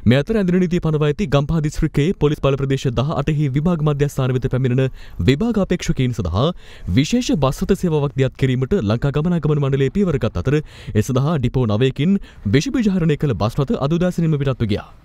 මේ අතර ඇඳුණු නීතිය පනවා ඇති ගම්පහ දිස්ත්‍රික්කයේ පොලිස් බල ප්‍රදේශ 18හි විභාග මධ්‍යස්ථාන වෙත පැමිණෙන විභාග අපේක්ෂකයින් සඳහා විශේෂ බස් රථ සේවාවක් දියත් කිරීමට ලංකා ගමනාගමන මණ්ඩලය පියවර ගත් අතර ඒ සඳහා ඩිපෝ 9කින් විෂ බීජ හරණය කළ බස් රථ අද උදෑසනින්ම පිටත්ව ගියා.